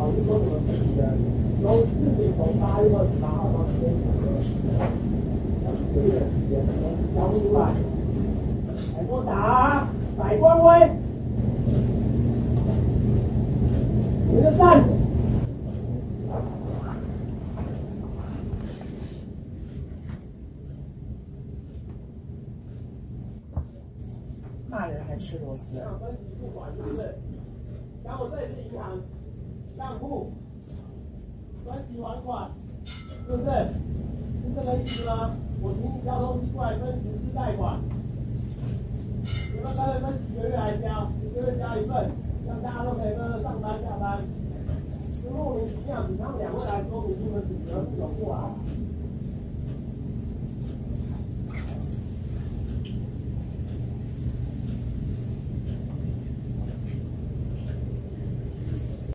我是说什么自己的，由4.98又28号到这边，这个也能交不出来。来给我打，摆官威，你们站着。 骂人还吃螺丝？ 分期付款是不是？像我这里是银行账户，分期还款，是不是？是这个意思吗？我请你交东西过来分实施贷款，有没有干脆分几个月来交？一个月交一份，让大家都可以跟着上班下班。就莫名其妙，比他们2位来说，你们只责不走过来。